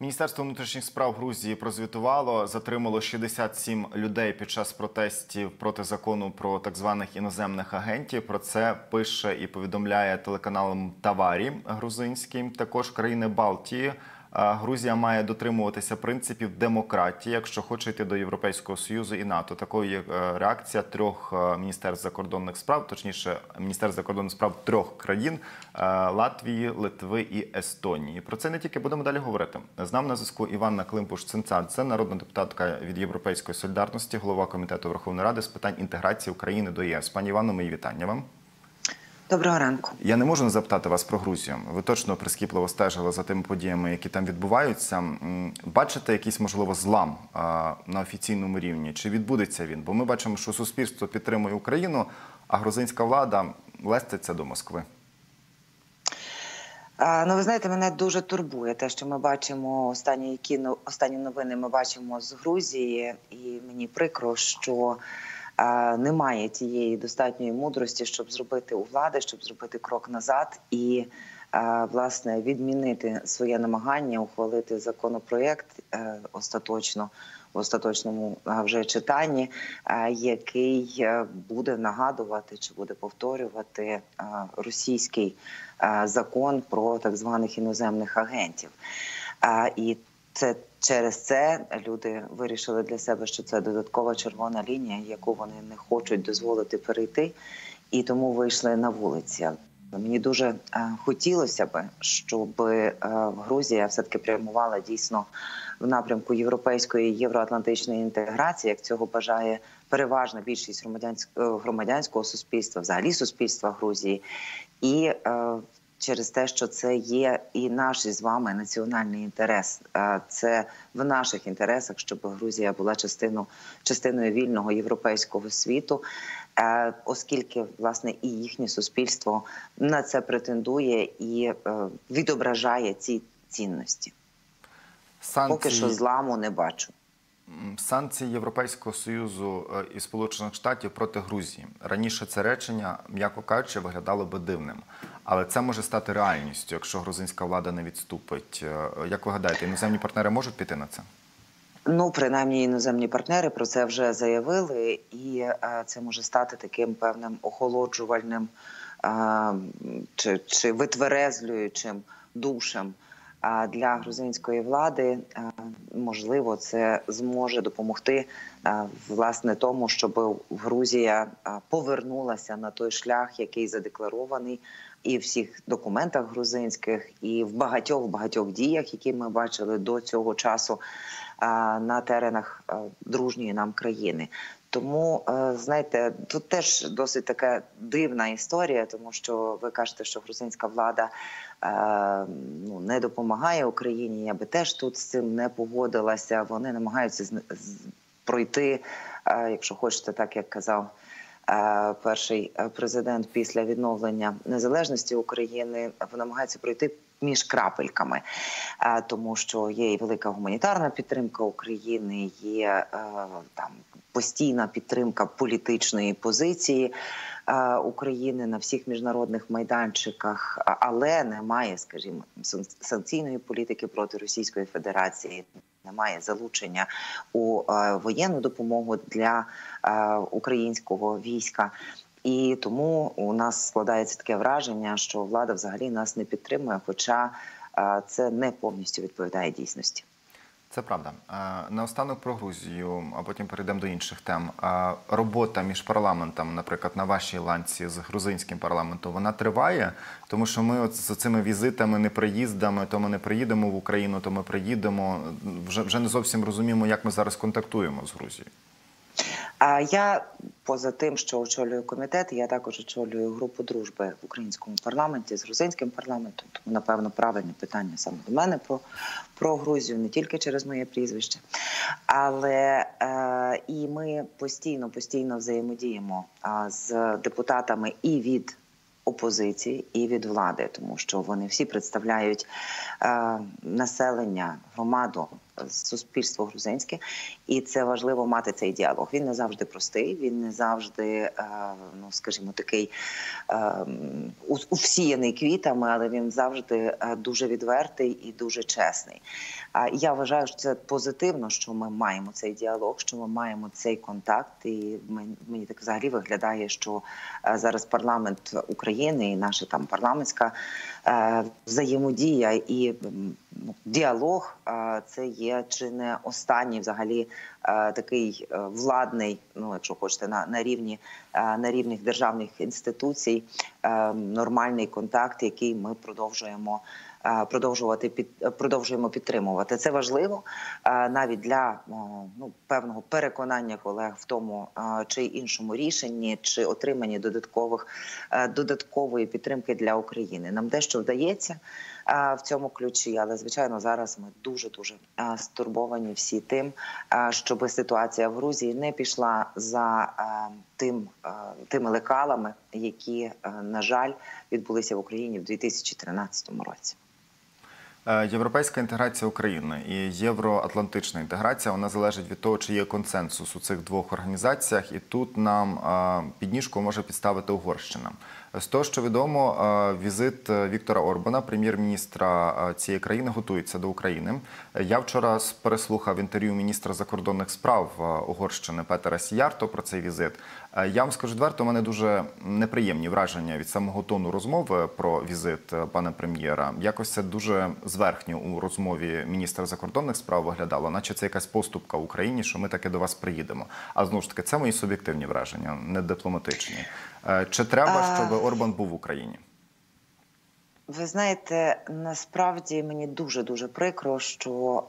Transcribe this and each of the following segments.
Міністерство внутрішніх справ Грузії прозвітувало, затримало 67 людей під час протестів проти закону про так званих іноземних агентів. Про це пише і повідомляє телеканалом Таварі грузинський. Також країни Балтії. Грузія має дотримуватися принципів демократії, якщо хоче йти до Європейського Союзу і НАТО. Такою є реакція трьох міністерств закордонних справ, точніше, міністерств закордонних справ трьох країн – Латвії, Литви і Естонії. Про це не тільки будемо далі говорити. З нами на зв'язку Іванна Климпуш-Цинцадзе, народна депутатка від Європейської солідарності, голова Комітету Верховної Ради з питань інтеграції України до ЄС. Пані Іванно, мої вітання вам. Доброго ранку. Я не можу не запитати вас про Грузію. Ви точно прискіпливо стежили за тими подіями, які там відбуваються. Бачите якийсь, можливо, злам на офіційному рівні? Чи відбудеться він? Бо ми бачимо, що суспільство підтримує Україну, а грузинська влада леститься до Москви. Ну, ви знаєте, мене дуже турбує те, що ми бачимо останні новини ми бачимо з Грузії. І мені прикро, що немає тієї достатньої мудрості, щоб зробити у влади, щоб зробити крок назад і, власне, відмінити своє намагання ухвалити законопроєкт остаточно, в остаточному вже читанні, який буде нагадувати чи буде повторювати російський закон про так званих іноземних агентів. І через це люди вирішили для себе, що це додаткова червона лінія, яку вони не хочуть дозволити перейти, і тому вийшли на вулиці. Мені дуже хотілося б, щоб Грузія все-таки прямувала дійсно в напрямку європейської євроатлантичної інтеграції, як цього бажає переважна більшість громадянського суспільства, взагалі суспільства Грузії. І через те, що це є і наш з вами національний інтерес. Це в наших інтересах, щоб Грузія була частиною вільного європейського світу, оскільки, власне, і їхнє суспільство на це претендує і відображає ці цінності. Поки що зламу не бачу. Санкції Європейського Союзу і Сполучених Штатів проти Грузії. Раніше це речення, м'яко кажучи, виглядало би дивним. Але це може стати реальністю, якщо грузинська влада не відступить. Як ви гадаєте, іноземні партнери можуть піти на це? Ну, принаймні, іноземні партнери про це вже заявили, і це може стати таким певним охолоджувальним чи витверезлюючим душем для грузинської влади. Можливо, це зможе допомогти, власне, тому, щоб Грузія повернулася на той шлях, який задекларований і в всіх документах грузинських, і в багатьох діях, які ми бачили до цього часу на теренах дружньої нам країни. Тому, знаєте, тут теж досить така дивна історія, тому що ви кажете, що грузинська влада не допомагає Україні. Я би теж тут з цим не погодилася. Вони намагаються пройти, якщо хочете, так як казав перший президент після відновлення незалежності України, намагаються пройти між крапельками, тому що є і велика гуманітарна підтримка України, є там постійна підтримка політичної позиції України на всіх міжнародних майданчиках, але немає, скажімо, санкційної політики проти Російської Федерації, немає залучення у воєнну допомогу для українського війська. І тому у нас складається таке враження, що влада взагалі нас не підтримує, хоча це не повністю відповідає дійсності. Це правда. Наостанок про Грузію, а потім перейдемо до інших тем. Робота між парламентами, наприклад, на вашій ланці з грузинським парламентом, вона триває? Тому що ми от з цими візитами, неприїздами, то ми не приїдемо в Україну, то ми приїдемо. Вже не зовсім розуміємо, як ми зараз контактуємо з Грузією. Я, поза тим, що очолюю комітет, я також очолюю групу дружби в українському парламенті з грузинським парламентом. Тому, напевно, правильне питання саме до мене про Грузію, не тільки через моє прізвище. Але і ми постійно взаємодіємо з депутатами і від опозиції, і від влади, тому що вони всі представляють населення, громаду суспільство грузинське, і це важливо мати цей діалог. Він не завжди простий, він не завжди, ну скажімо, такий всіяний квітами, але він завжди дуже відвертий і дуже чесний. Я вважаю, що це позитивно, що ми маємо цей діалог, що ми маємо цей контакт. І мені так взагалі виглядає, що зараз парламент України і наша там парламентська взаємодія і діалог – це є чи не останній взагалі такий владний, ну якщо хочете, на рівні державних інституцій нормальний контакт, який ми продовжуємо підтримувати. Це важливо навіть для певного переконання колег в тому чи іншому рішенні, чи отриманні додаткової підтримки для України. Нам дещо вдається в цьому ключі, але, звичайно, зараз ми дуже-дуже стурбовані всі тим, щоб ситуація в Грузії не пішла за тими лекалами, які, на жаль, відбулися в Україні в 2013 році. Європейська інтеграція України і євроатлантична інтеграція, вона залежить від того, чи є консенсус у цих двох організаціях, і тут нам підніжку може підставити Угорщина. З того, що відомо, візит Віктора Орбана, прем'єр-міністра цієї країни, готується до України. Я вчора переслухав інтерв'ю міністра закордонних справ Угорщини Петера Сіярто про цей візит. Я вам скажу відверто, у мене дуже неприємні враження від самого тону розмови про візит пана прем'єра. Якось це дуже зверхньо у розмові міністра закордонних справ виглядало, наче це якась поступка Україні, що ми таки до вас приїдемо. А знову ж таки, це мої суб'єктивні враження, не дипломатичні. Чи треба, щоб Орбан був в Україні? Ви знаєте, насправді мені дуже-дуже прикро, що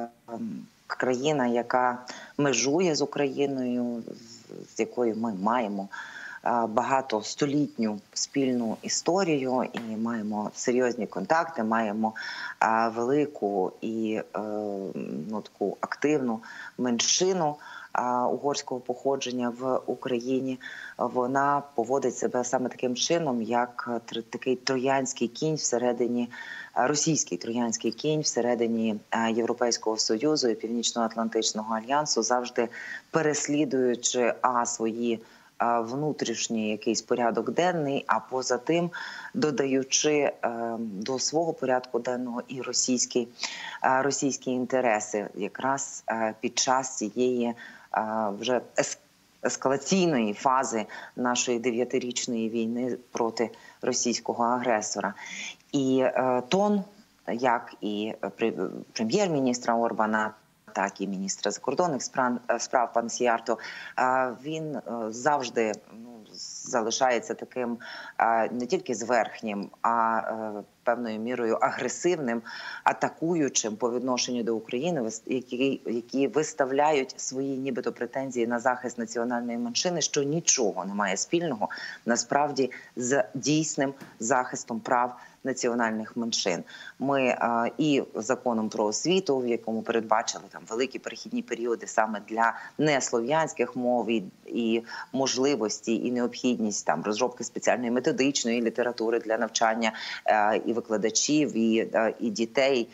країна, яка межує з Україною, з якою ми маємо багатостолітню спільну історію і маємо серйозні контакти, маємо велику і таку активну меншину угорського походження в Україні, вона поводить себе саме таким чином, як такий троянський кінь всередині, російський троянський кінь всередині Європейського Союзу і Північно-Атлантичного альянсу, завжди переслідуючи свої внутрішній якийсь порядок денний, а поза тим додаючи до свого порядку денного і російські інтереси якраз під час цієї вже ескалаційної фази нашої 9-річної війни проти російського агресора. І тон, як і прем'єр-міністра Орбана, так і міністра закордонних справ пан Сіярто, він завжди залишається таким не тільки зверхнім, а певною мірою агресивним, атакуючим по відношенню до України, які виставляють свої нібито претензії на захист національної меншини, що нічого не має спільного насправді з дійсним захистом прав національних меншин. Ми і законом про освіту, в якому передбачили там великі перехідні періоди саме для неслов'янських мов і можливості, і необхідність там розробки спеціальної методичної літератури для навчання і викладачів, і дітей,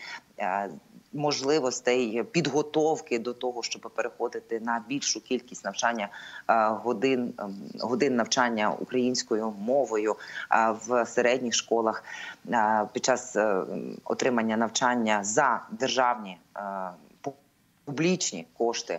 можливостей підготовки до того, щоб переходити на більшу кількість навчання годин навчання українською мовою в середніх школах під час отримання навчання за державні публічні кошти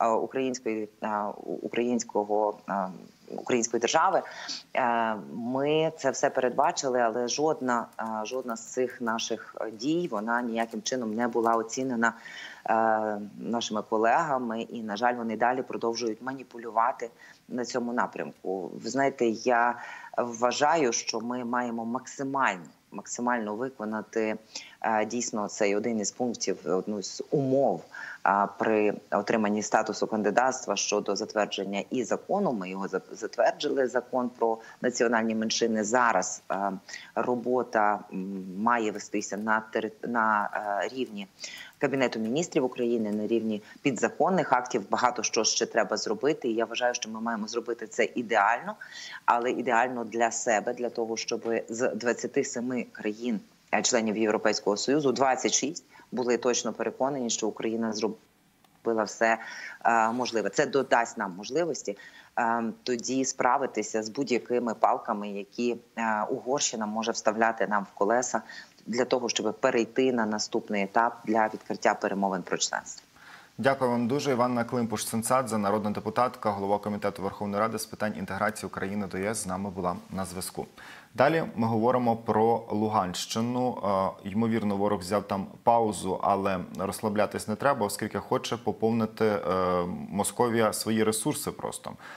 української держави. Ми це все передбачили, але жодна з цих наших дій, вона ніяким чином не була оцінена нашими колегами, і, на жаль, вони далі продовжують маніпулювати на цьому напрямку. Ви знаєте, я вважаю, що ми маємо максимально виконати дійсно цей один із пунктів, одну з умов при отриманні статусу кандидатства щодо затвердження і закону. Ми його затвердили, закон про національні меншини. Зараз робота має вестися на рівні Кабінету міністрів України, на рівні підзаконних актів. Багато що ще треба зробити. І я вважаю, що ми маємо зробити це ідеально, але ідеально для себе, для того, щоб з 27 країн членів Європейського Союзу, 26 були точно переконані, що Україна зробила все можливе. Це додасть нам можливості тоді справитися з будь-якими палками, які Угорщина може вставляти нам в колеса для того, щоб перейти на наступний етап для відкриття перемовин про членство. Дякую вам дуже. Іванна Климпуш-Цинцадзе, народна депутатка, голова Комітету Верховної Ради з питань інтеграції України до ЄС, з нами була на зв'язку. Далі ми говоримо про Луганщину. Ймовірно, ворог взяв там паузу, але розслаблятись не треба, оскільки хоче поповнити Московія свої ресурси просто.